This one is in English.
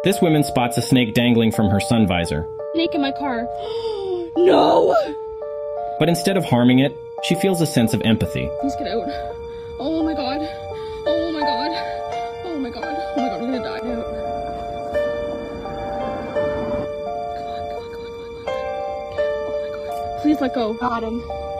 This woman spots a snake dangling from her sun visor. Snake in my car. No! But instead of harming it, she feels a sense of empathy. Please get out. Oh my god. Oh my god. Oh my god. Oh my god, I'm gonna die. Come on. Oh my god. Please let go. Got him.